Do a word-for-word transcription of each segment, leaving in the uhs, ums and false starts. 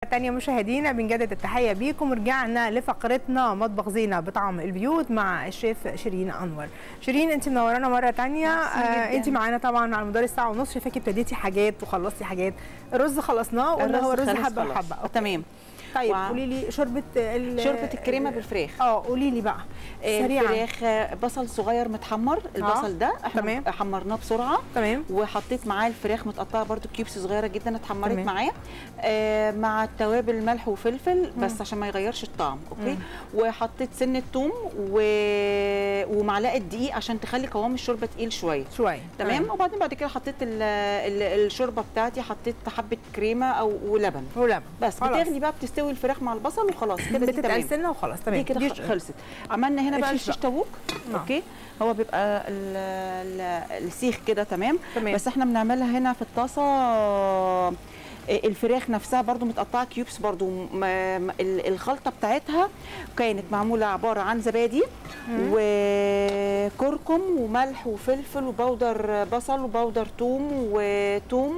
تانية مشاهدينا بنجدد التحية بيكم. رجعنا لفقرتنا مطبخ زينة بطعم البيوت مع الشيف شيرين أنور. شيرين انت منورانا مرة تانية. آه انت معانا طبعا على مدار الساعة ونص. شايفاكي ابتديتي حاجات وخلصتي حاجات. الرز خلصناه ولا هو الرز حبة وحبة؟ تمام. طيب قولي لي شوربه شوربه الكريمه بالفراخ. اه قولي لي بقى سريعا. فراخ بصل صغير متحمر. البصل آه. ده احنا تمام. حمرناه بسرعه. تمام. وحطيت معاه الفراخ متقطعه برده كيوبس صغيره جدا اتحمرت معاه آه مع التوابل ملح وفلفل بس مم. عشان ما يغيرش الطعم. اوكي. مم. وحطيت سنه ثوم و... ومعلقه دقيق عشان تخلي قوام الشوربه تقيل شويه شويه. تمام. مم. وبعدين بعد كده حطيت ال... ال... الشوربه بتاعتي، حطيت حبه كريمه او ولبن ولبن بس. بتغلي بقى، بتستوي الفراخ مع البصل وخلاص كده. دي تمام بتتقل وخلاص. تمام دي كده خلصت. عملنا هنا بقى الشيش طاووق. اوكي. هو بيبقى ال ال السيخ كده. تمام. تمام. بس احنا بنعملها هنا في الطاسه. الفراخ نفسها برضو متقطعه كيوبس برضو. الخلطه بتاعتها كانت معموله عباره عن زبادي وكركم وملح وفلفل وبودر بصل وبودر ثوم وثوم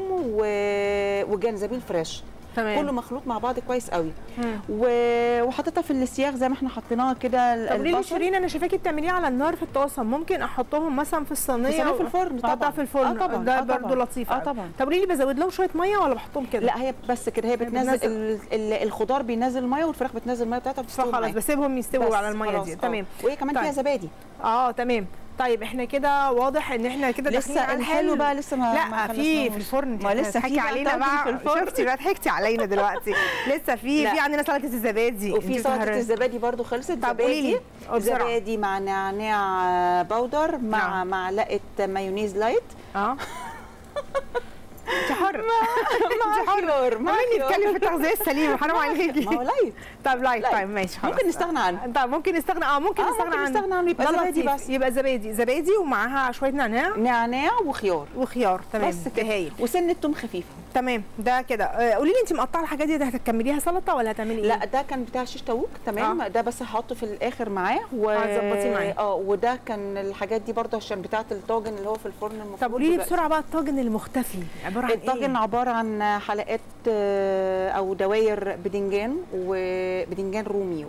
وجنزبيل فريش. تمام. كله مخلوط مع بعض كويس قوي. و... وحطيتها في السياخ زي ما احنا حطيناها كده. طب ليه شيرين انا شايفاكي بتعمليه على النار في الطاسه، ممكن احطهم مثلا في الصينيه و... في الفرن طبعا. في الفرن. اه طبعا. ده آه برضه لطيف. اه طبعا. طب ليه بزود لهم شويه ميه ولا بحطهم كده؟ لا هي بس كده. هي بتنزل, بتنزل. ال... ال... الخضار بينزل الميه والفراخ بتنزل الميه بتاعتها بتستوي. خلاص بسيبهم يستووا على الميه دي. تمام. وهي كمان طيب. فيها زبادي. اه تمام. طيب احنا كده واضح ان احنا كده داخلين على الحلو بقى. لسه ما لا في في الفرن. ما لسه ضحكتي علينا بقى. شفتي بقى ضحكتي علينا دلوقتي. لسه في في عندنا سلطه الزبادي. وفي سلطه الزبادي برضو خلصت. زبادي زبادي مع نعناع بودر مع نعم. معلقه مايونيز لايت. اه انت حر. انت حر. ما نتكلم في التغذيه السليمه حرام عليكي. ما هو لايت. طب لايت. طيب ماشي خلاص. ممكن نستغنى عنه. طب ممكن نستغنى اه ممكن نستغنى عنه. نستغنى عنه يبقى زبادي بس. يبقى زبادي زبادي ومعاها شويه نعناع. نعناع وخيار. وخيار. تمام بس كده. وسنه ثوم خفيفه. تمام. ده كده. قولي لي انت مقطعه الحاجات دي، ده هتكمليها سلطه ولا هتعملي ايه؟ لا ده كان بتاع شيش طاووق. تمام. آه. ده بس هحطه في الاخر معاه وهتظبطيه معاه. اه وده كان الحاجات دي برده عشان بتاعه الطاجن اللي هو في الفرن المفروض. طب قولي لي بسرعه بقى الطاجن المختفي عباره عن الطاجن ايه؟ الطاجن عباره عن حلقات او دواير بدنجان وبدنجان رومي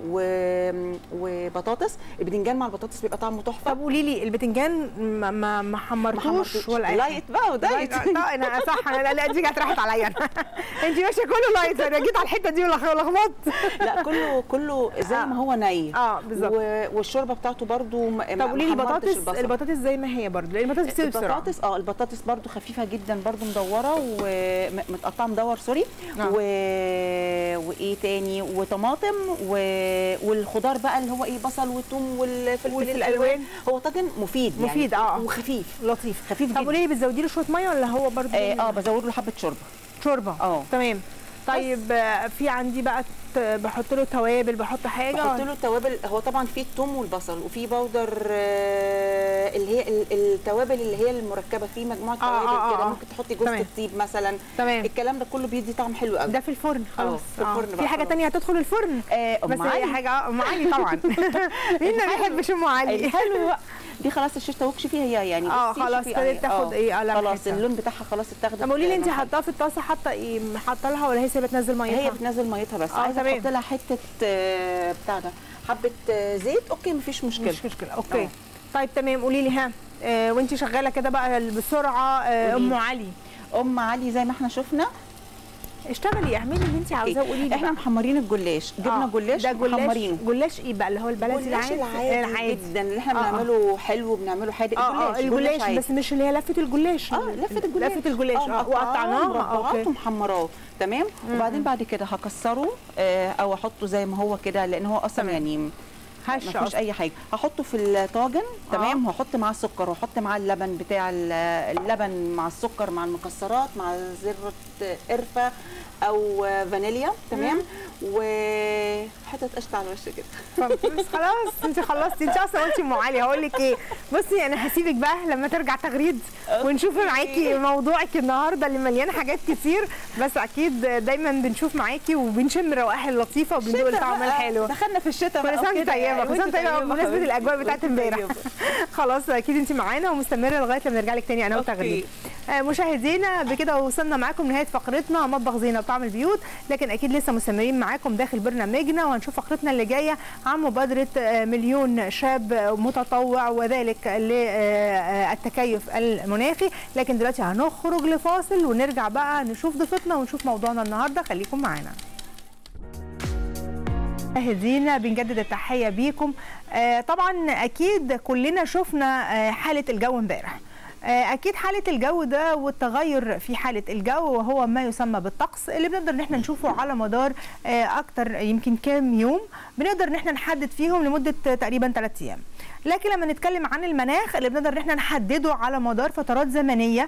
وبطاطس. البدنجان مع البطاطس بيبقى طعمه تحفه. طب قولي لي البدنجان ما ما حمرتوش ولا ايه؟ لايت بقى ودايت. انا صح. انا لا دي كانت راحت عليا. انت ماشيه كله لايت. انا جيت على الحته دي ولخبطت. لا كله كله زي ما هو ني. اه بالظبط. والشوربه بتاعته برده. طب قولي لي البطاطس. البطاطس زي ما هي برده لان البطاطس بتستوي بسرعه. البطاطس اه البطاطس برده خفيفه جدا برده مدوره ومتقطعه مدور سوري. آه. و... وايه تاني وطماطم و... والخضار بقى اللي هو ايه بصل وثوم والفلفل الالوان. هو طاجن مفيد يعني. مفيد اه وخفيف لطيف خفيف جدا. طب قولي لي بتزودي له شويه ميه ولا هو برده؟ اه, آه بزود له حبه شوربه. شوربه اه تمام. طيب في عندي بقى بحط له توابل، بحط حاجه بحط له توابل. هو طبعا في الثوم والبصل وفي بودر اللي هي التوابل اللي هي المركبه في مجموعه توابل آه آه كده. ممكن تحطي جوز الطيب مثلا. تمام. الكلام ده كله بيدي طعم حلو قوي. ده في الفرن خلاص. في الفرن. في حاجه ثانيه هتدخل الفرن؟ آه بس هي حاجه ام علي طبعا. مين ما بيحبش ام علي؟ حلو دي خلاص الشيش طاووق شوفي هي يعني. اه خلاص ابتدت تاخد ايه قلم. خلاص اللون بتاعها خلاص اتاخد. طب قولي لي انت حطاها في الطاسه حاطه ايه؟ حاطه لها ولا هي سايبه تنزل ميتها؟ هي بتنزل ميتها بس. آه عايزه احط لها حته بتاع ده حبه زيت. اوكي مفيش مشكله. مش مشكله. اوكي أوه. طيب تمام. قولي لي ها آه وانت شغاله كده بقى بسرعه آه ام علي. ام علي زي ما احنا شفنا. اشتغلي اعملي اللي انت عاوزاه. قولي لي احنا محمرين الجلاش. جبنا جلاش محمرينه. جلاش ايه بقى اللي هو البلدي العادي العادي جدا اللي احنا بنعمله حلو وبنعمله حادق. اه الجلاش بس مش اللي هي لفه الجلاش. اه لفه الجلاش. لفه الجلاش اه وقطعناه مربعات ومحمراه. تمام. وبعدين بعد كده هكسره آه او احطه زي ما هو كده لان هو اصلا يعني هشه مفيش اي حاجه. هحطه في الطاجن. تمام. وهحط معاه السكر وهحط معاه اللبن بتاع اللبن مع السكر مع المكسرات مع ذره قرفه او فانيليا. تمام. وحته قشطه على الوش كده. خلاص انت خلصتي. انت اصلا قلتي ام علي. هقول لك ايه بصي انا هسيبك بقى لما ترجع تغريد ونشوف معاكي موضوعك النهارده اللي مليان حاجات كتير. بس اكيد دايما بنشوف معاكي وبنشم روائح اللطيفه وبندوق الطعم الحلو. دخلنا في الشتاء بقى. كل سنه طيبه. كل سنه طيبه بمناسبه الاجواء بتاعت امبارح. خلاص اكيد انت معانا ومستمره لغايه لما نرجع لك تاني انا وتغريد. مشاهدينا بكده وصلنا معاكم نهايه فقرتنا مطبخ زينه بطعم البيوت، لكن اكيد لسه مستمرين معاكم داخل برنامجنا، وهنشوف فقرتنا اللي جايه عن مبادره مليون شاب متطوع وذلك للتكيف المناخي. لكن دلوقتي هنخرج لفاصل ونرجع بقى نشوف ضيفتنا ونشوف موضوعنا النهارده، خليكم معانا. مشاهدينا بنجدد التحيه بيكم. طبعا اكيد كلنا شفنا حاله الجو امبارح. اكيد حاله الجو ده والتغير في حاله الجو وهو ما يسمى بالطقس اللي بنقدر ان احنا نشوفه على مدار اكتر يمكن كام يوم، بنقدر ان احنا نحدد فيهم لمده تقريبا ثلاث ايام. لكن لما نتكلم عن المناخ اللي بنقدر ان احنا نحدده على مدار فترات زمنيه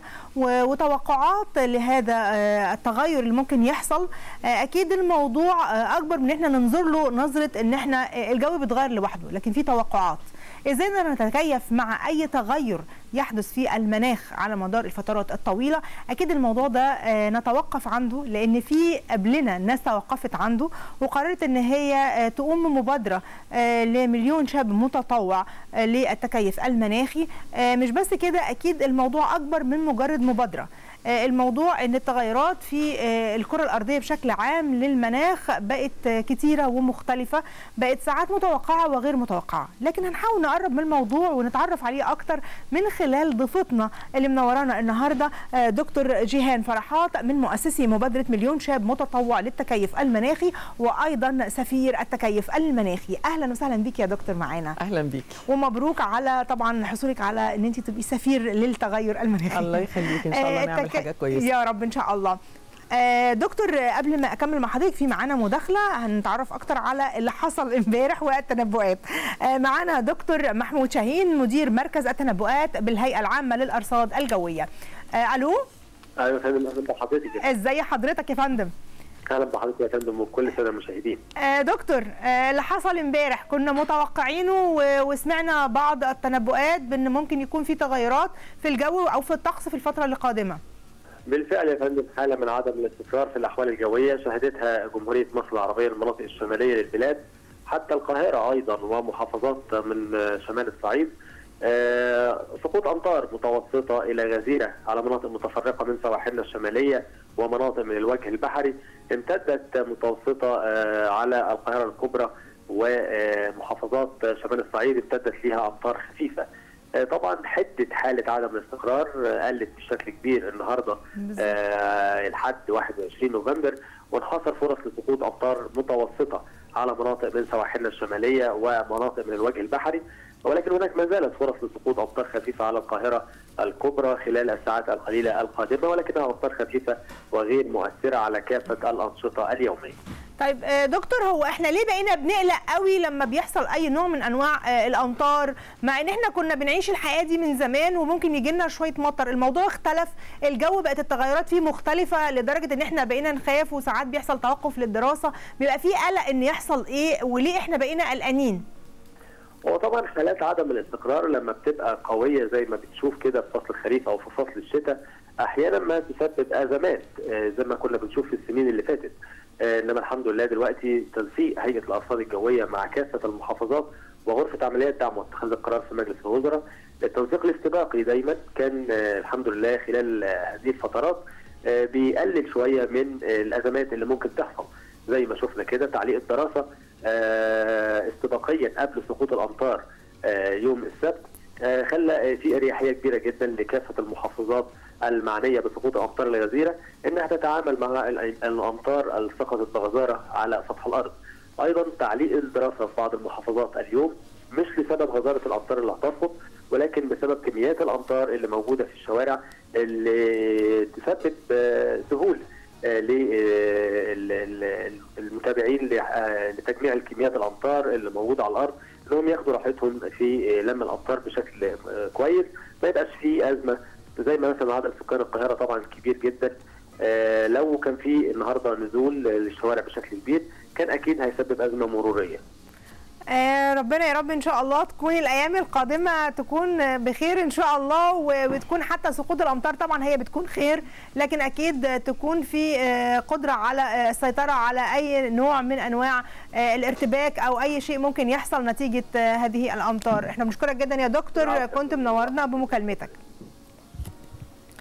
وتوقعات لهذا التغير اللي ممكن يحصل، اكيد الموضوع اكبر من ان احنا ننظر له نظره ان احنا الجو بيتغير لوحده، لكن في توقعات. ازاي نقدر نتكيف مع اي تغير يحدث في المناخ على مدار الفترات الطويله؟ اكيد الموضوع ده نتوقف عنده، لان في قبلنا ناس توقفت عنده وقررت ان هي تقوم بمبادره لمليون شاب متطوع للتكيف المناخي. مش بس كده، اكيد الموضوع اكبر من مجرد مبادره. الموضوع ان التغيرات في الكره الارضيه بشكل عام للمناخ بقت كتيره ومختلفه، بقت ساعات متوقعه وغير متوقعه، لكن هنحاول نقرب من الموضوع ونتعرف عليه اكتر من خلال ضيفتنا اللي منورانا النهارده، دكتور جيهان فرحات من مؤسسي مبادره مليون شاب متطوع للتكيف المناخي وايضا سفير التكيف المناخي. اهلا وسهلا بيك يا دكتور معانا. اهلا بيك ومبروك على طبعا حصولك على ان انت تبقي سفير للتغير المناخي. الله يخليك، ان شاء الله نعمل حاجه كويسه يا رب ان شاء الله. دكتور قبل ما اكمل مع حضرتك في معانا مداخله هنتعرف اكتر على اللي حصل امبارح والتنبؤات. معانا دكتور محمود شاهين مدير مركز التنبؤات بالهيئه العامه للارصاد الجويه. الو. ايوه يا فندم، اهلا بحضرتك. ازي حضرتك يا فندم؟ اهلا بحضرتك يا فندم وكل سنه المشاهدين. دكتور، اللي حصل امبارح كنا متوقعينه وسمعنا بعض التنبؤات بان ممكن يكون في تغيرات في الجو او في الطقس في الفتره القادمه. بالفعل يا فندم، حاله من عدم الاستقرار في الاحوال الجويه شهدتها جمهوريه مصر العربيه المناطق الشماليه للبلاد، حتى القاهره ايضا ومحافظات من شمال الصعيد. آه سقوط امطار متوسطه الى غزيره على مناطق متفرقه من سواحلنا الشماليه ومناطق من الوجه البحري، امتدت متوسطه آه على القاهره الكبرى ومحافظات شمال الصعيد امتدت فيها امطار خفيفه. طبعا حده حاله عدم الاستقرار قلت بشكل كبير النهارده آه لحد واحد وعشرين نوفمبر، وانحصر فرص لسقوط امطار متوسطه على مناطق من سواحلنا الشماليه ومناطق من الوجه البحري، ولكن هناك ما زالت فرص لسقوط امطار خفيفه على القاهره الكبرى خلال الساعات القليله القادمه، ولكنها امطار خفيفه وغير مؤثره على كافه الانشطه اليوميه. طيب دكتور، هو احنا ليه بقينا بنقلق قوي لما بيحصل اي نوع من انواع الامطار، مع ان احنا كنا بنعيش الحياه دي من زمان وممكن يجي لنا شويه مطر؟ الموضوع اختلف، الجو بقت التغيرات فيه مختلفه لدرجه ان احنا بقينا نخاف وساعات بيحصل توقف للدراسه، بيبقى فيه قلق ان يحصل ايه وليه احنا بقينا قلقانين؟ هو طبعا حالات عدم الاستقرار لما بتبقى قويه زي ما بتشوف كده في فصل الخريف او في فصل الشتاء احيانا ما تسبب ازمات زي ما كنا بنشوف في السنين اللي فاتت. انما الحمد لله دلوقتي تنسيق هيئه الارصاد الجويه مع كافه المحافظات وغرفه عمليات دعم واتخاذ القرار في مجلس الوزراء، التنسيق الاستباقي دايما كان الحمد لله خلال هذه الفترات بيقلل شويه من الازمات اللي ممكن تحصل، زي ما شفنا كده تعليق الدراسه استباقيا قبل سقوط الامطار يوم السبت خلى في اريحيه كبيره جدا لكافه المحافظات المعنيه بسقوط الامطار الغزيره انها تتعامل مع الامطار اللي سقطت بغزاره على سطح الارض. ايضا تعليق الدراسه في بعض المحافظات اليوم مش لسبب غزاره الامطار اللي هتسقط، ولكن بسبب كميات الامطار اللي موجوده في الشوارع اللي تسبب سهوله للمتابعين لتجميع الكميات الامطار اللي موجوده على الارض انهم ياخدوا راحتهم في لم الامطار بشكل كويس، ما يبقاش في ازمه زي ما مثلا عدد سكان القاهره طبعا كبير جدا. آه لو كان في النهارده نزول للشوارع بشكل كبير كان اكيد هيسبب ازمه مروريه. آه ربنا يا رب ان شاء الله تكون الايام القادمه تكون بخير ان شاء الله، وتكون حتى سقوط الامطار طبعا هي بتكون خير، لكن اكيد تكون في آه قدره على السيطره على اي نوع من انواع آه الارتباك او اي شيء ممكن يحصل نتيجه آه هذه الامطار. احنا بنشكرك جدا يا دكتور، كنت منورنا بمكالمتك.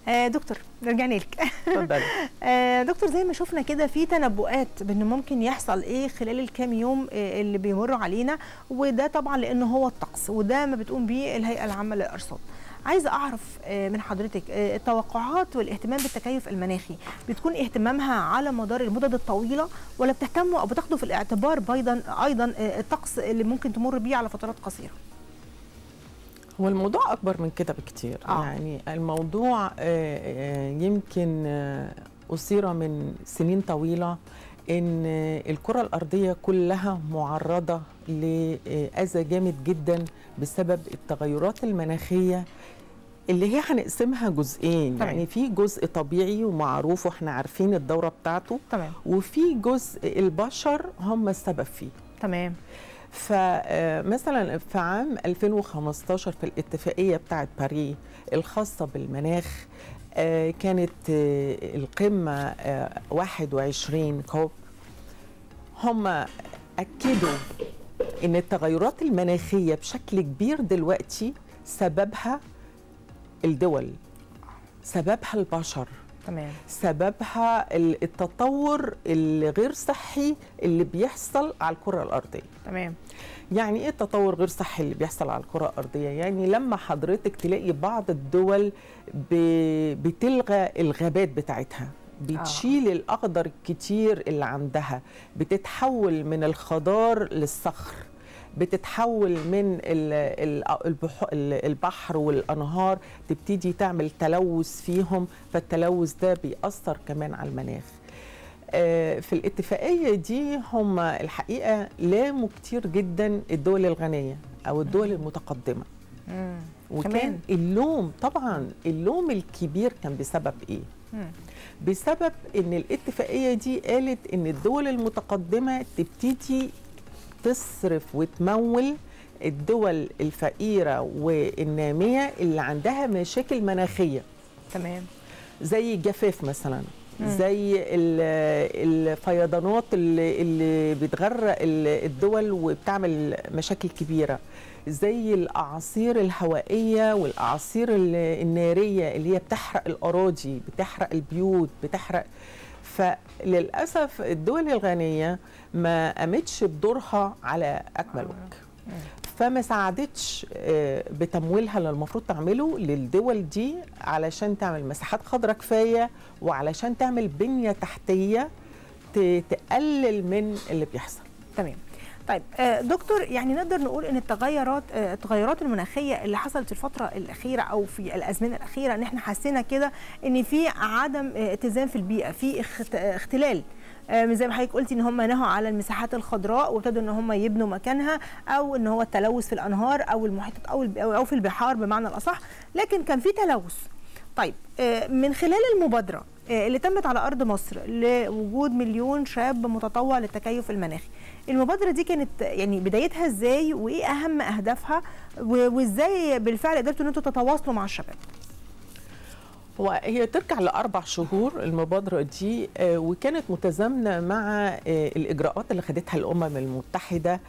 آه دكتور رجعنا لك. اتفضلي. آه دكتور، زي ما شفنا كده في تنبؤات بان ممكن يحصل ايه خلال الكام يوم آه اللي بيمروا علينا، وده طبعا لانه هو الطقس، وده ما بتقوم بيه الهيئه العامه للارصاد. عايزه اعرف آه من حضرتك آه التوقعات والاهتمام بالتكيف المناخي بتكون اهتمامها على مدار المدد الطويله، ولا بتهتموا او بتاخدوا في الاعتبار ايضا ايضا آه الطقس اللي ممكن تمر بيه على فترات قصيره؟ هو الموضوع أكبر من كده بكتير. آه. يعني الموضوع يمكن أثير من سنين طويلة إن الكرة الأرضية كلها معرضة لأذى جامد جدا بسبب التغيرات المناخية اللي هي هنقسمها جزئين. تمام. يعني في جزء طبيعي ومعروف واحنا عارفين الدورة بتاعته. تمام. وفي جزء البشر هم السبب فيه. تمام. فمثلا في عام ألفين وخمستاشر في الاتفاقية بتاعت باريس الخاصة بالمناخ كانت القمة واحد وعشرين كوب، هم أكدوا إن التغيرات المناخية بشكل كبير دلوقتي سببها الدول، سببها البشر. تمام. سببها التطور الغير صحي اللي بيحصل على الكرة الأرضية. تمام. يعني ايه التطور غير صحي اللي بيحصل على الكرة الأرضية؟ يعني لما حضرتك تلاقي بعض الدول بتلغى الغابات بتاعتها، بتشيل آه. الأخضر الكتير اللي عندها، بتتحول من الخضار للصخر، بتتحول من البحر والأنهار، تبتدي تعمل تلوث فيهم، فالتلوث ده بيأثر كمان على المناخ. في الاتفاقية دي هم الحقيقة لاموا كتير جدا الدول الغنية أو الدول المتقدمة. مم. وكان كمان. اللوم طبعا اللوم الكبير كان بسبب إيه؟ مم. بسبب إن الاتفاقية دي قالت إن الدول المتقدمة تبتدي تصرف وتمول الدول الفقيرة والنامية اللي عندها مشاكل مناخية. تمام. زي الجفاف مثلا، زي الفيضانات اللي, اللي بتغرق الدول وبتعمل مشاكل كبيرة، زي الأعاصير الهوائية والأعاصير النارية اللي هي بتحرق الأراضي، بتحرق البيوت، بتحرق. فللأسف الدول الغنية ما قامتش بدورها على أكمل وجه، فما ساعدتش بتمويلها اللي المفروض تعمله للدول دي علشان تعمل مساحات خضراء كفايه، وعلشان تعمل بنيه تحتيه تقلل من اللي بيحصل. تمام. طيب دكتور، يعني نقدر نقول ان التغيرات التغيرات المناخيه اللي حصلت في الفتره الاخيره او في الازمنه الاخيره، ان احنا حسينا كده ان في عدم اتزان في البيئه، في اختلال، زي ما حضرتك قلتي ان هم نهوا على المساحات الخضراء وابتدوا ان هم يبنوا مكانها، او ان هو التلوث في الانهار او المحيطات او او في البحار بمعنى الاصح، لكن كان في تلوث. طيب من خلال المبادره اللي تمت على ارض مصر لوجود مليون شاب متطوع للتكيف المناخي، المبادره دي كانت يعني بدايتها ازاي، وايه اهم اهدافها، وازاي بالفعل قدرتوا ان انتوا تتواصلوا مع الشباب؟ وهي ترجع لأربع شهور المبادرة دي، وكانت متزامنة مع الإجراءات اللي خدتها الأمم المتحدة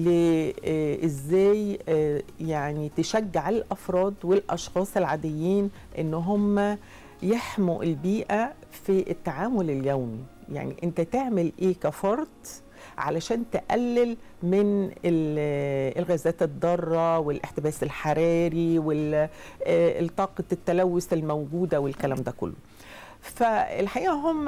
لإزاي يعني تشجع الأفراد والأشخاص العاديين إن هم يحموا البيئة في التعامل اليومي. يعني أنت تعمل إيه كفرد علشان تقلل من الغازات الضارة والاحتباس الحراري والطاقة التلوث الموجودة والكلام ده كله. فالحقيقة هم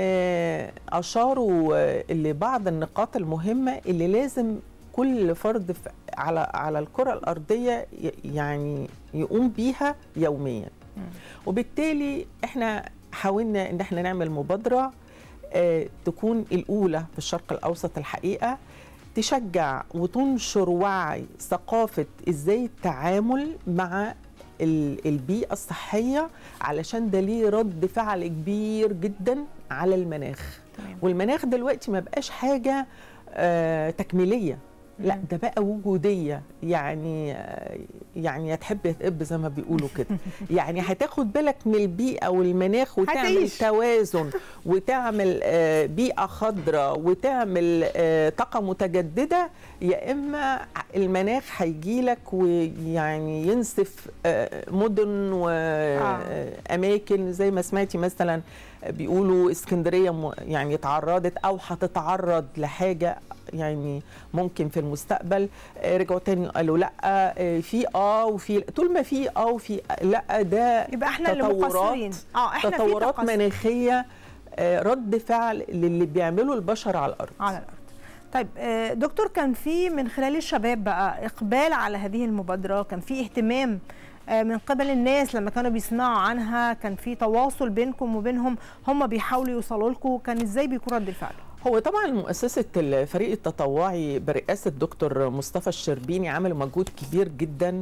أشاروا لبعض النقاط المهمة اللي لازم كل فرد على على الكرة الأرضية يعني يقوم بيها يوميا. وبالتالي احنا حاولنا ان احنا نعمل مبادرة تكون الأولى في الشرق الأوسط الحقيقة، تشجع وتنشر وعي ثقافة إزاي التعامل مع البيئة الصحية، علشان ده ليه رد فعل كبير جدا على المناخ. تمام. والمناخ دلوقتي ما بقاش حاجة تكميلية، لا ده بقى وجوديه، يعني يعني يا تحب يا تقب زي ما بيقولوا كده. يعني هتاخد بالك من البيئه والمناخ وتعمل هتعيش. توازن وتعمل بيئه خضراء وتعمل طاقه متجدده، يا اما المناخ هيجي لك ويعني ينسف مدن واماكن زي ما سمعتي مثلا بيقولوا اسكندريه يعني اتعرضت او هتتعرض لحاجه يعني ممكن في المستقبل. رجعوا تاني قالوا لا في اه وفي طول ما في اه وفي لا، ده يبقى احنا اللي مقصرين. اه احنا تطورات مناخيه رد فعل للي بيعمله البشر على الارض. على الارض. طيب دكتور، كان في من خلال الشباب بقى اقبال على هذه المبادره، كان في اهتمام من قبل الناس لما كانوا بيسمعوا عنها، كان في تواصل بينكم وبينهم، هم بيحاولوا يوصلوا لكم، كان ازاي بيكون رد الفعل؟ هو طبعا مؤسسه الفريق التطوعي برئاسه الدكتور مصطفى الشربيني عملوا مجهود كبير جدا،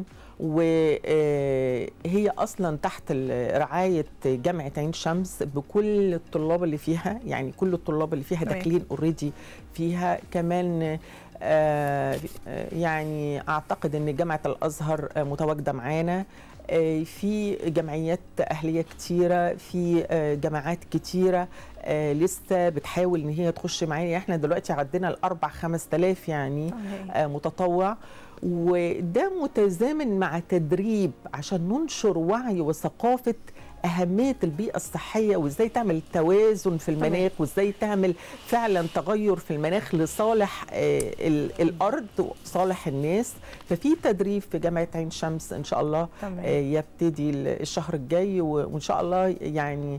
وهي اصلا تحت رعايه جامعه عين شمس بكل الطلاب اللي فيها، يعني كل الطلاب اللي فيها داخلين اوريدي فيها. كمان آه يعني اعتقد ان جامعه الازهر متواجده معانا، آه في جمعيات اهليه كتيره، في آه جامعات كتيره آه لسه بتحاول ان هي تخش معانا. احنا دلوقتي عدينا الاربع خمس تلاف يعني آه متطوع، وده متزامن مع تدريب عشان ننشر وعي وثقافه أهمية البيئة الصحية وإزاي تعمل توازن في المناخ وإزاي تعمل فعلا تغير في المناخ لصالح الأرض وصالح الناس. ففي تدريب في جامعة عين شمس إن شاء الله يبتدي الشهر الجاي، وإن شاء الله يعني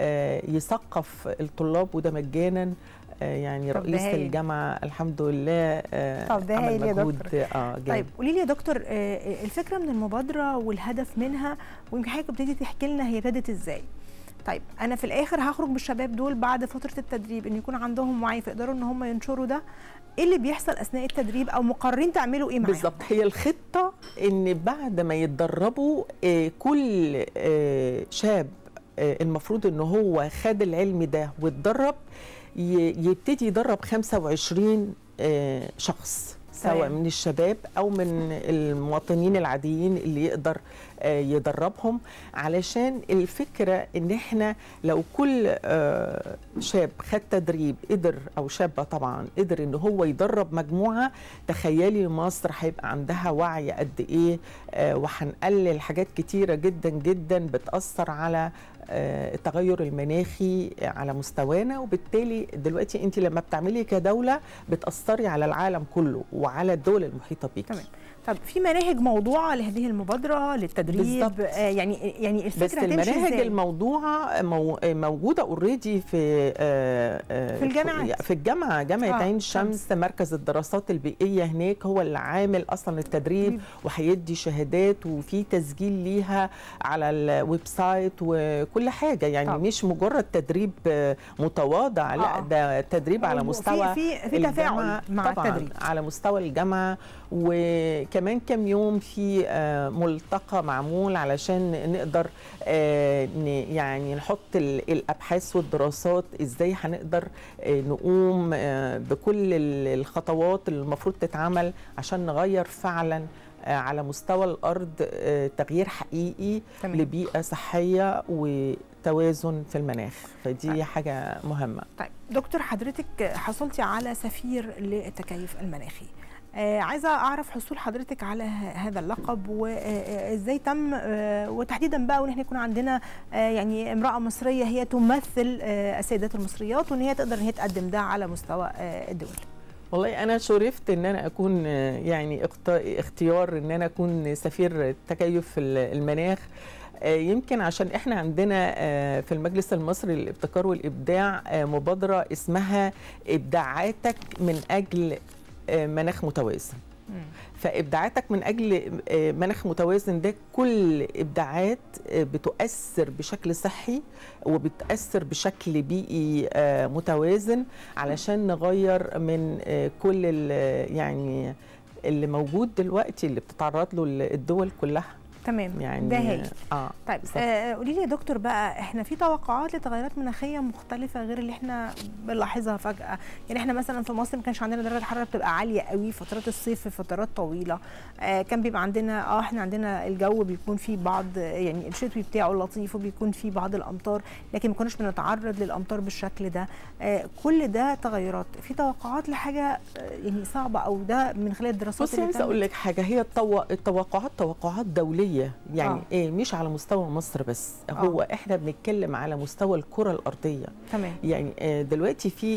يثقف الطلاب وده مجانا. يعني رئيس الجامعه الحمد لله طب ده عمل يا مجهود دكتور. اه جامد. طيب قولي لي يا دكتور، الفكره من المبادره والهدف منها، ويمكن حضرتك ابتديتي تحكي لنا هي ابتدت ازاي. طيب انا في الاخر هخرج بالشباب دول بعد فتره التدريب ان يكون عندهم وعي فيقدروا ان هم ينشروا ده، ايه اللي بيحصل اثناء التدريب او مقررين تعملوا ايه معاهم؟ بالظبط، هي الخطه ان بعد ما يتدربوا كل شاب المفروض ان هو خد العلم ده واتدرب يبتدي يدرب خمسة وعشرين شخص، سواء من الشباب أو من المواطنين العاديين اللي يقدر يدربهم. علشان الفكرة إن إحنا لو كل شاب خد تدريب قدر، أو شابة طبعا قدر إن هو يدرب مجموعة، تخيلي مصر هيبقى عندها وعي قد إيه، وهنقلل حاجات كتيرة جدا جدا بتأثر على التغير المناخي على مستوانا. وبالتالي دلوقتي انت لما بتعملي كدوله بتاثري على العالم كله وعلى الدول المحيطه بيكي. تمام. طب في مناهج موضوعه لهذه المبادره للتدريب؟ آه يعني يعني الفكره بس المناهج الموضوعه مو موجوده اوريدي في آه في الجامعات، في الجامعه جامعه آه عين شمس. مركز الدراسات البيئيه هناك هو اللي عامل اصلا التدريب وهيدي شهادات، وفي تسجيل ليها على الويب سايت وكل حاجه، يعني طب. مش مجرد تدريب متواضع، لا آه. ده تدريب على مستوى في في, في تفاعل مع التدريب على مستوى الجامعه. وكمان كم يوم في ملتقى معمول علشان نقدر يعني نحط الابحاث والدراسات ازاي هنقدر نقوم بكل الخطوات اللي المفروض تتعمل عشان نغير فعلا على مستوى الارض تغيير حقيقي تمام. لبيئه صحيه وتوازن في المناخ، فدي طيب. حاجه مهمه. طيب دكتور، حضرتك حصلتي على سفير للتكيف المناخي، آه عايزه اعرف حصول حضرتك على هذا اللقب وازاي تم، آه وتحديدا بقى وان احنا يكون عندنا آه يعني امراه مصريه هي تمثل آه السيدات المصريات، وان هي تقدر ان هي تقدم ده على مستوى آه الدول. والله انا شرفت ان انا اكون يعني اختيار ان انا اكون سفير تكيف المناخ، يمكن عشان احنا عندنا في المجلس المصري للابتكار والابداع مبادره اسمها ابداعاتك من اجل مناخ متوازن. فابداعاتك من اجل مناخ متوازن ده كل ابداعات بتؤثر بشكل صحي وبتؤثر بشكل بيئي متوازن علشان نغير من كل يعني اللي موجود دلوقتي اللي بتتعرض له الدول كلها. تمام يعني ده هي. اه طيب آه قولي لي يا دكتور بقى، احنا في توقعات لتغيرات مناخيه مختلفه غير اللي احنا بنلاحظها فجاه، يعني احنا مثلا في مصر ما كانش عندنا درجه الحراره بتبقى عاليه قوي فترات الصيف في فترات طويله، آه كان بيبقى عندنا اه احنا عندنا الجو بيكون فيه بعض يعني الشتوي بتاعه لطيف وبيكون فيه بعض الامطار، لكن ما كناش بنتعرض للامطار بالشكل ده. آه كل ده تغيرات، في توقعات لحاجه آه يعني صعبه او ده من خلال الدراسات؟ بصي عايزه اقول لك حاجه، هي التو... التوقعات توقعات دوليه يعني آه. ايه مش على مستوى مصر بس، آه. هو احنا بنتكلم على مستوى الكره الارضيه. تمام. يعني آه دلوقتي في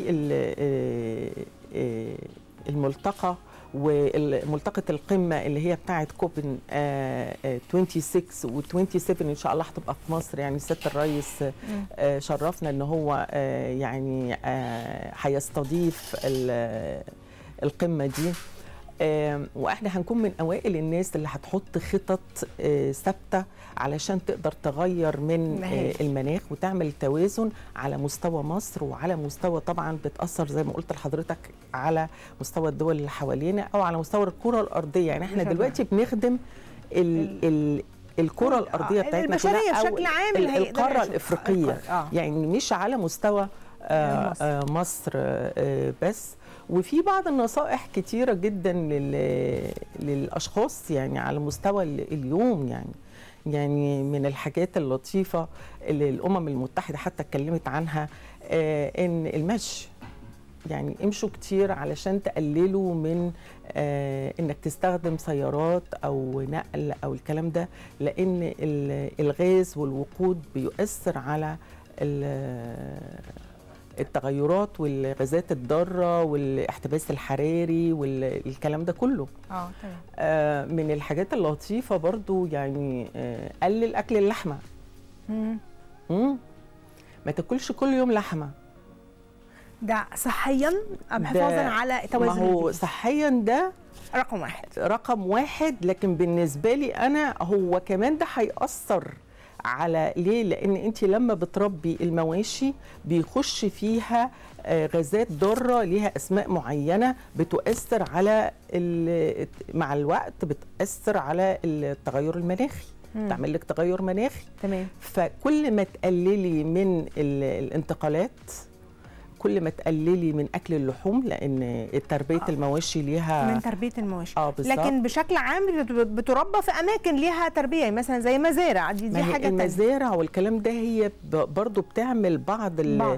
آه الملتقى وملتقى القمه اللي هي بتاعه كوبن آه ستة وعشرين و27 ان شاء الله هتبقى في مصر، يعني سياده الرئيس آه شرفنا ان هو آه يعني هيستضيف آه القمه دي، آه واحنا هنكون من اوائل الناس اللي هتحط خطط آه ثابته علشان تقدر تغير من آه المناخ وتعمل توازن على مستوى مصر وعلى مستوى طبعا بتاثر زي ما قلت لحضرتك على مستوى الدول اللي حوالينا او على مستوى الكره الارضيه. يعني احنا دلوقتي بنخدم ال ال الكره الارضيه بتاعتنا كلها او بشكل عام القاره الافريقيه، آه. يعني مش على مستوى آه آه مصر آه بس. وفي بعض النصائح كتيرة جدا للأشخاص يعني على مستوى اليوم، يعني يعني من الحاجات اللطيفة اللي الأمم المتحدة حتى اتكلمت عنها آه إن المشي، يعني امشوا كتير علشان تقللوا من آه إنك تستخدم سيارات أو نقل أو الكلام ده، لأن الغاز والوقود بيؤثر على التغيرات والغازات الضاره والاحتباس الحراري والكلام ده كله. اه تمام. آه من الحاجات اللطيفه برضو يعني آه قلل اكل اللحمه. امم امم ما تاكلش كل يوم لحمه. ده صحيا ام حفاظا على توازن؟ ما هو صحيا ده رقم واحد رقم واحد، لكن بالنسبه لي انا هو كمان ده هيأثر على ليه؟ لان انت لما بتربي المواشي بيخش فيها غازات ضاره ليها اسماء معينه بتؤثر على مع الوقت بتاثر على التغير المناخي، تعمل لك تغير مناخي. تمام. فكل ما تقللي من الانتقالات كل ما تقللي من اكل اللحوم، لان تربيه آه. المواشي ليها من تربيه المواشي اه بالظبط. لكن بشكل عام بتربى في اماكن ليها تربيه مثلا زي مزارع، دي, دي حاجه تانية. المزارع والكلام ده هي برضو بتعمل بعض, بعض.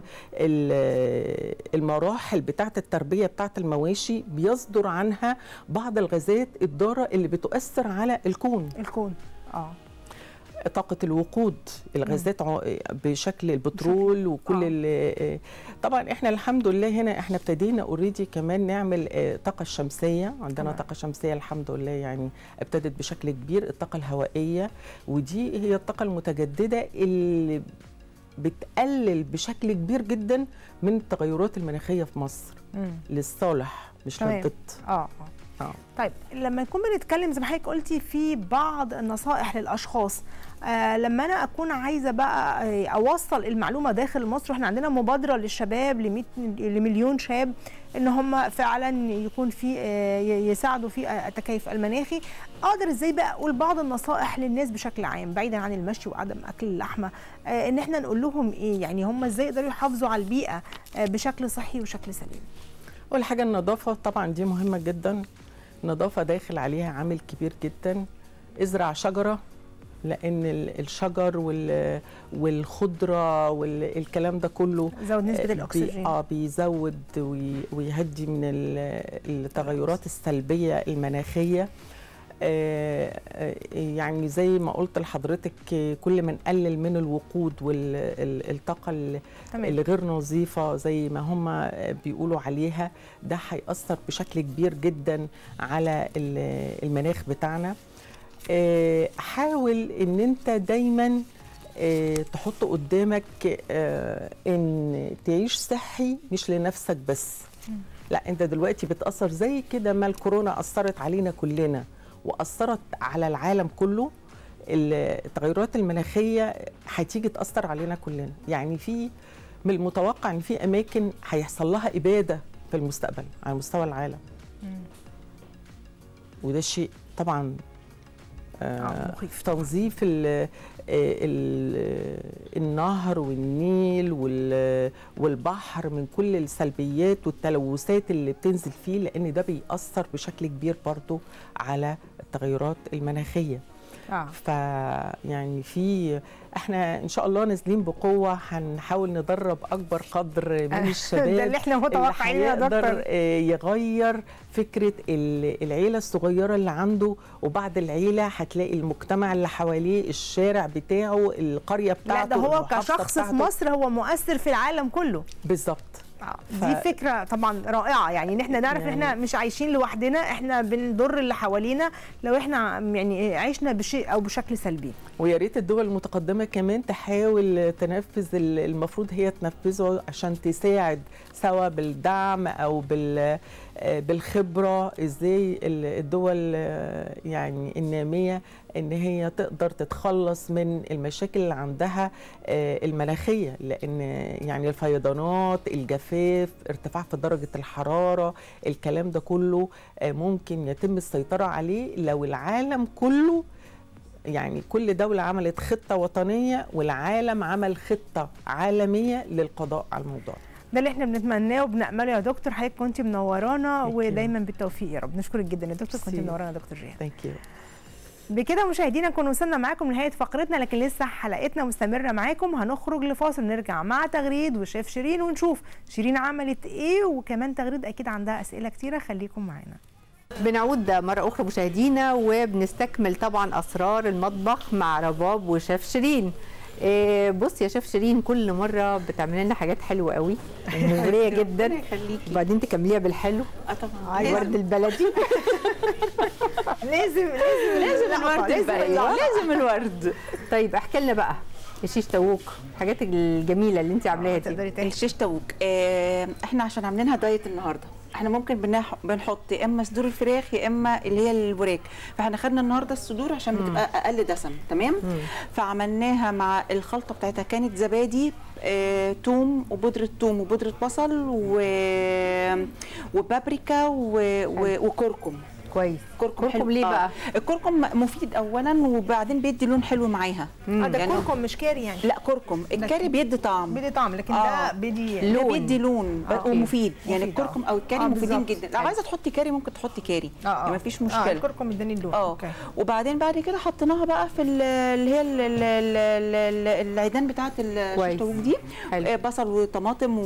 المراحل بتاعه التربيه بتاعه المواشي بيصدر عنها بعض الغازات الضاره اللي بتؤثر على الكون الكون اه طاقة الوقود، الغازات بشكل البترول وكل آه. طبعا احنا الحمد لله هنا احنا ابتدينا اوريدي كمان نعمل الطاقة الشمسية، عندنا طاقة شمسية الحمد لله يعني ابتدت بشكل كبير، الطاقة الهوائية ودي هي الطاقة المتجددة اللي بتقلل بشكل كبير جدا من التغيرات المناخية في مصر مم. للصالح مش للضد. اه اه طيب لما نكون بنتكلم زي ما حضرتك قلتي في بعض النصائح للاشخاص، آه لما انا اكون عايزه بقى اوصل المعلومه داخل مصر، واحنا عندنا مبادره للشباب لمليون شاب ان هم فعلا يكون في آه يساعدوا في التكيف المناخي، اقدر ازاي بقى اقول بعض النصائح للناس بشكل عام بعيدا عن المشي وعدم اكل اللحمه، آه ان احنا نقول لهم ايه؟ يعني هم ازاي يقدروا يحافظوا على البيئه آه بشكل صحي وشكل سليم؟ اول حاجه النظافه طبعا دي مهمه جدا، النظافه داخل عليها عامل كبير جدا. ازرع شجره، لان الشجر والخضره والكلام ده كله زود نسبه الاكسجين اه بيزود ويهدي من التغيرات السلبيه المناخيه. آه يعني زي ما قلت لحضرتك كل ما نقلل من الوقود والطاقه اللي غير نظيفه زي ما هم بيقولوا عليها، ده هيأثر بشكل كبير جدا على المناخ بتاعنا. آه حاول ان انت دايما آه تحط قدامك آه ان تعيش صحي مش لنفسك بس، لا انت دلوقتي بتأثر زي كده ما الكورونا أثرت علينا كلنا وأثرت على العالم كله، التغيرات المناخية هتيجي تأثر علينا كلنا. يعني في من المتوقع ان في اماكن هيحصل لها اباده في المستقبل على مستوى العالم. مم. وده شيء طبعا آه تنظيف ال ال النهر والنيل والبحر من كل السلبيات والتلوثات اللي بتنزل فيه، لان ده بيأثر بشكل كبير برضو على التغيرات المناخيه. آه. فيعني في احنا ان شاء الله نازلين بقوه، هنحاول ندرب اكبر قدر من الشباب ده اللي احنا متوقعين يا دكتور يغير فكره العيله الصغيره اللي عنده، وبعد العيله هتلاقي المجتمع اللي حواليه، الشارع بتاعه، القريه بتاعته. لا ده هو كشخص بتاعته. في مصر هو مؤثر في العالم كله. بالظبط. ف... دي فكره طبعا رائعه، يعني ان احنا نعرف يعني ان احنا مش عايشين لوحدنا، احنا بنضر اللي حوالينا لو احنا يعني عشنا بشيء او بشكل سلبي. ويا ريت الدول المتقدمه كمان تحاول تنفذ المفروض هي تنفذه عشان تساعد سواء بالدعم او بال بالخبره ازاي الدول يعني الناميه ان هي تقدر تتخلص من المشاكل اللي عندها المناخيه، لان يعني الفيضانات، الجفاف، ارتفاع في درجه الحراره، الكلام ده كله ممكن يتم السيطره عليه لو العالم كله، يعني كل دولة عملت خطة وطنية والعالم عمل خطة عالمية للقضاء على الموضوع. ده اللي احنا بنتمناه وبنأمله يا دكتور. حضرتك كنتي منورانا ودايما بالتوفيق يا رب. نشكرك جدا يا دكتور، كنتي منورانا يا دكتور جيهان. ثانك يو. بكده مشاهدينا نكون وصلنا معاكم لنهايه فقرتنا، لكن لسه حلقتنا مستمره معاكم. هنخرج لفاصل نرجع مع تغريد وشيف شيرين ونشوف شيرين عملت ايه، وكمان تغريد اكيد عندها اسئله كتيره. خليكم معانا. بنعود مرة أخرى مشاهدينا وبنستكمل طبعا أسرار المطبخ مع رباب وشيف شيرين. إيه بص يا شيف شيرين، كل مرة بتعمل لنا حاجات حلوة قوي ومغرية جدا، وبعدين تكمليها بالحلو. اه طبعا الورد البلدي لازم لازم لازم الورد البلدي، لازم الورد. طيب احكي لنا بقى الشيش تاووك، الحاجات الجميله اللي انت عاملاها دي. الشيش تاووك اه احنا عشان عاملينها دايت النهارده، احنا ممكن بنحط يا اما صدور الفراخ يا اما اللي هي الوراك، فاحنا خدنا النهارده الصدور عشان بتبقى اقل دسم. تمام. مم. فعملناها مع الخلطه بتاعتها كانت زبادي، اه توم وبودره توم وبودره بصل و... وبابريكا و... و... وكركم. كويس. كركم, كركم ليه بقى؟ آه. الكركم مفيد اولا، وبعدين بيدي لون حلو معاها. اه ده يعني كركم مش كاري يعني؟ لا كركم، الكاري بيدي طعم، بيدي طعم، لكن آه. ده بيدي لون، بيدي لون آه. ومفيد. يعني مفيد. الكركم او الكاري آه. مفيدين جدا. لو عايزه تحطي كاري ممكن تحطي كاري، اه يعني مفيش مشكله. اه الكركم اداني اللون. اه اوكي. وبعدين بعد كده حطيناها بقى في اللي هي العيدان بتاعه الشيش تاووك دي. حلو. بصل وطماطم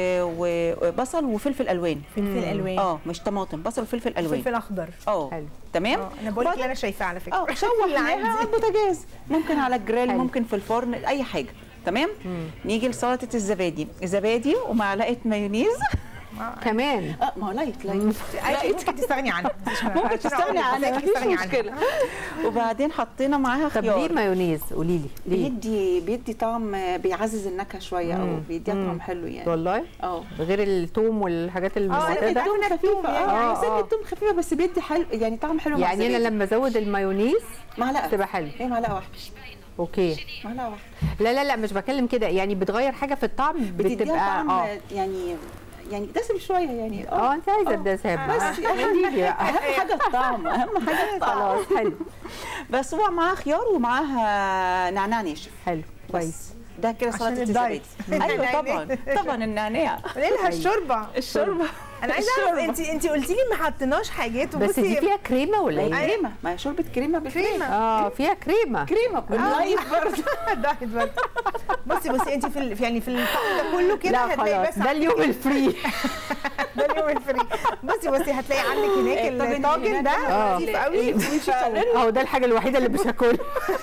وبصل وفلفل الوان. فلفل الوان اه مش طماطم، بصل وفلفل الوان. فلفل اخضر. اه حلو. تمام. انا بقول لك اللي انا شايفاه على فكره. اه شوحناها على البوتاجاز، ممكن على الجريل، ممكن في الفرن، اي حاجه. تمام. مم. نيجي لسلطه الزبادي، زبادي ومعلقه مايونيز كمان. اه ما هو لايت لايت ممكن تستغني عنها، ممكن تستغني عنها، مفيش مشكله. وبعدين حطينا معاها خيار. طب ليه مايونيز؟ قولي لي ليه؟ بيدي بيدي طعم، بيعزز النكهه شويه، او بيديها طعم حلو يعني. والله؟ اه غير الثوم والحاجات المسكره. اه الثوم خفيفه. اه سن الثوم خفيفه بس بيدي حلو، يعني طعم حلو. يعني انا لما ازود المايونيز معلقه تبقى حلو. ايه معلقه واحده. اوكي. معلقه واحده. لا لا لا مش بكلم كده، يعني بتغير حاجه في الطعم، بتبقى اه يعني يعني دسم شويه يعني. اه انت عايزه الدسم بس اهم حاجه الطعم، اهم حاجه الطعم. خلاص حلو. بس هو معاه خيار ومعاها نعناع ناشف. حلو كويس. ده كده سلطه الزبادي. ايوه طبعا طبعا النعناع. ليلها الشوربه. الشوربه انا عايزه اعرف انت انت قلتي لي ما حطيناش حاجات، بس دي فيها كريمه ولا ايه؟ كريمه، ما هي شوربه كريمه بالكريمه. اه فيها كريمه. كريمه دايت برضه. دايت برضه. بصي بصي انت في يعني في الطقم ده كله كده هتلاقي بس ده اليوم الفري. ده اليوم الفري. بصي بصي هتلاقي عندك هناك الطاجن ده لطيف قوي. اهو ده الحاجه الوحيده اللي مش هاكلها.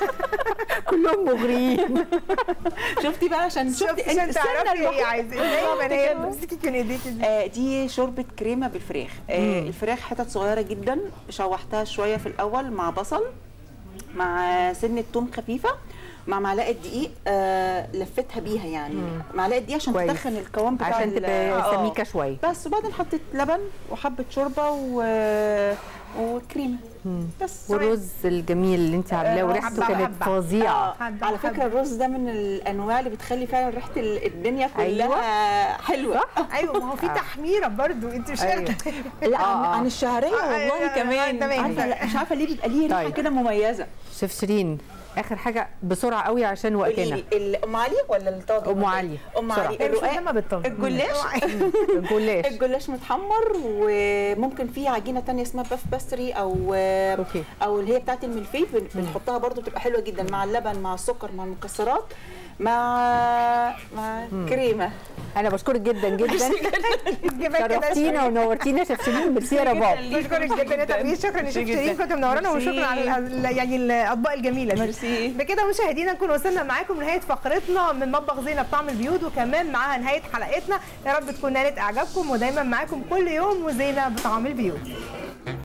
كلهم مغريين. شفتي بقى عشان شفتي عشان تعرفي ايه عايزه ازاي بنام امسكي كان ايديكي دي. دي شوربه كريمه بالفراخ. آه الفراخ حتت صغيره جدا، شوحتها شويه في الاول مع بصل، مع سنه ثوم خفيفه، مع معلقه دقيق آه لفتها بيها يعني مم. معلقه دقيق عشان كويس. تدخن القوام بتاع عشان تبقى سميكه شويه بس. وبعدين حطيت لبن وحبه شوربه و... وكريمه بس. والرز الجميل اللي انت عاملاه وريحته كانت فظيعه. آه. على فكره الرز ده من الانواع اللي بتخلي فعلا ريحه الدنيا كلها أيوة. حلوه. ايوه ما هو في تحميره برضو انت مش أيوة. لا عن, عن الشعريه والله آه. كمان آه. عارفه مش عارفه ليه بيبقى ليه ريحه كده مميزه. شيف شيرين اخر حاجه بسرعه قوي عشان وقتنا. ام علي ولا الطاجن؟ ام علي. ام علي الرقاق الجلاش الجلاش الجلاش متحمر وممكن فيه عجينه ثانيه اسمها باف باستري او أوكي. او اللي هي بتاعه الملفيه بنحطها برده بتبقى حلوه جدا مع اللبن مع السكر مع المكسرات مع مع مم. كريمه. انا بشكرك جدا جدا شرفتينا ونورتينا شيف شيرين. ميرسي يا رباب. بشكرك جدا يا تقدير. شكرا يا شيف شيرين كنت منورانا وشكرا على يعني الاطباق الجميله دي. ميرسي. بكده مشاهدينا نكون وصلنا معاكم لنهايه فقرتنا من مطبخ زينب طعم البيوت وكمان معاها نهايه حلقتنا. يا رب تكون نالت اعجابكم ودايما معاكم كل يوم وزينب بطعم البيوت.